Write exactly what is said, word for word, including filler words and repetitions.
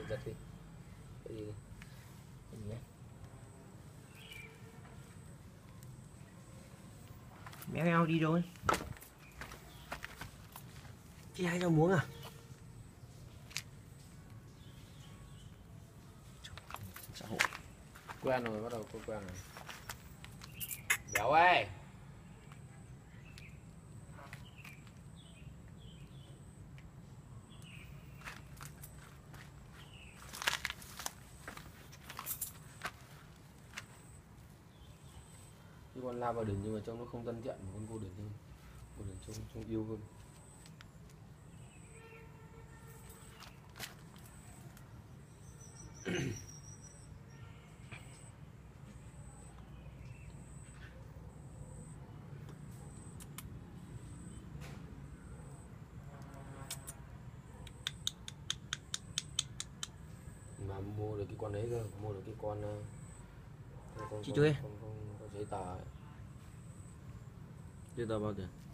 giật đi. Cái gì? Cái gì nhé? Méo eo đi rồi. Chị hay cho muống à? Xã hội. Quen rồi, bắt đầu có quen rồi. Béo ơi. Cái con la vào đỉnh nhưng mà trông nó không thân thiện, con vô đỉnh hơn. Vô đỉnh trông trông yêu hơn. Mà mua được cái con đấy cơ, mua được cái con con, con Chị chơi con, con, con giấy tờ ấy. Giấy tờ bao tiền?